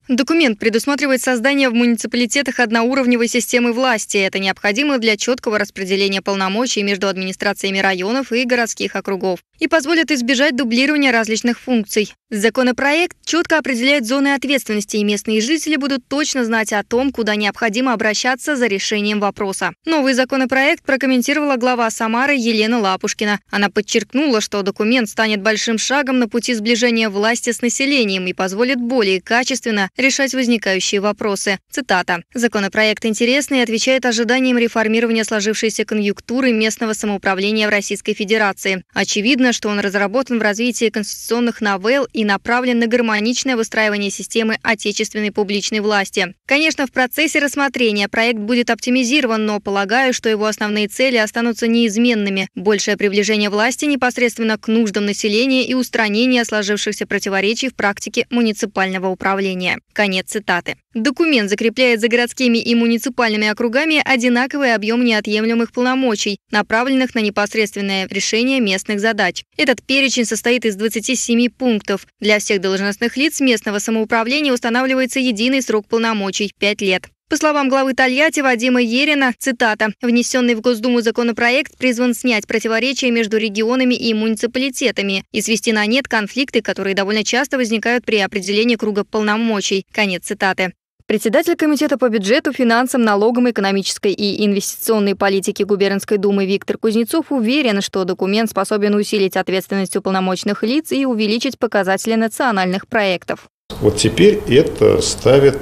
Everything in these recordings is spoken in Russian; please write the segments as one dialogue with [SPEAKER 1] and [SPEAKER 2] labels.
[SPEAKER 1] Документ предусматривает создание в муниципалитетах одноуровневой системы власти. Это необходимо для четкого распределения полномочий между администрациями районов и городских округов и позволит избежать дублирования различных функций. Законопроект четко определяет зоны ответственности, и местные жители будут точно знать о том, куда необходимо обращаться за решением вопроса. Новый законопроект прокомментировала глава Самары Елена Лапушкина. Она подчеркнула, что документ станет большим шагом на пути сближения власти с населением и позволит более качественно решать возникающие вопросы. Цитата. «Законопроект интересный и отвечает ожиданиям реформирования сложившейся конъюнктуры местного самоуправления в Российской Федерации. Очевидно, что он разработан в развитии конституционных новелл и направлен на гармоничное выстраивание системы отечественной публичной власти. Конечно, в процессе рассмотрения проект будет оптимизирован, но полагаю, что его основные цели останутся неизменными. Большее приближение власти непосредственно к нуждам населения и устранение сложившихся противоречий в практике муниципального управления». Конец цитаты. Документ закрепляет за городскими и муниципальными округами одинаковый объем неотъемлемых полномочий, направленных на непосредственное решение местных задач. Этот перечень состоит из 27 пунктов. Для всех должностных лиц местного самоуправления устанавливается единый срок полномочий – 5 лет. По словам главы Тольятти Вадима Ерина, цитата, «Внесенный в Госдуму законопроект призван снять противоречия между регионами и муниципалитетами и свести на нет конфликты, которые довольно часто возникают при определении круга полномочий». Конец цитаты. Председатель комитета по бюджету, финансам, налогам, экономической и инвестиционной политике Губернской думы Виктор Кузнецов уверен, что документ способен усилить ответственность уполномоченных лиц и увеличить показатели национальных проектов.
[SPEAKER 2] Вот теперь это ставит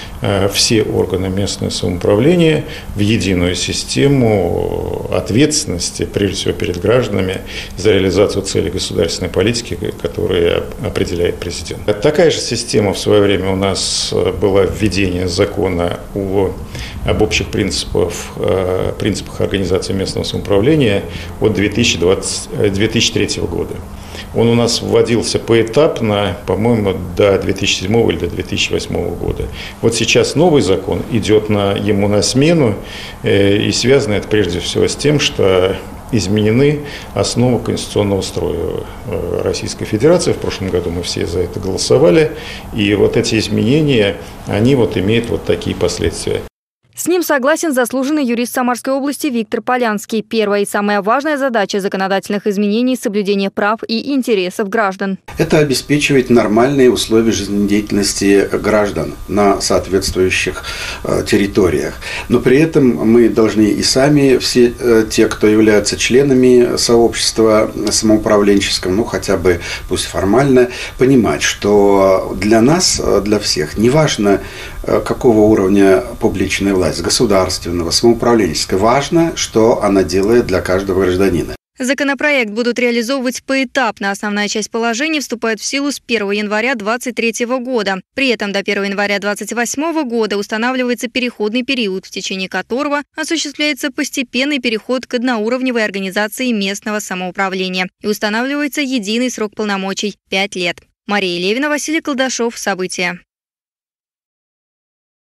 [SPEAKER 2] все органы местного самоуправления в единую систему ответственности, прежде всего перед гражданами, за реализацию целей государственной политики, которые определяет президент. Такая же система в свое время у нас была введение закона об общих принципах организации местного самоуправления от 2003 года. Он у нас вводился поэтапно, по-моему, до 2007 или до 2008 года. Вот сейчас новый закон идет ему на смену, и связано это прежде всего с тем, что изменены основы конституционного строя Российской Федерации. В прошлом году мы все за это голосовали, и вот эти изменения, они вот имеют вот такие последствия.
[SPEAKER 1] С ним согласен заслуженный юрист Самарской области Виктор Полянский. Первая и самая важная задача законодательных изменений – соблюдение прав и интересов граждан.
[SPEAKER 3] Это обеспечивает нормальные условия жизнедеятельности граждан на соответствующих территориях. Но при этом мы должны и сами, все те, кто являются членами сообщества самоуправленческого, ну хотя бы пусть формально, понимать, что для нас, для всех, неважно, какого уровня публичная власть, государственного, самоуправленческого, важно, что она делает для каждого гражданина.
[SPEAKER 1] Законопроект будут реализовывать поэтапно. Основная часть положений вступает в силу с 1 января 2023 года. При этом до 1 января 2028 года устанавливается переходный период, в течение которого осуществляется постепенный переход к одноуровневой организации местного самоуправления и устанавливается единый срок полномочий – 5 лет. Мария Левина, Василий Колдашов. События.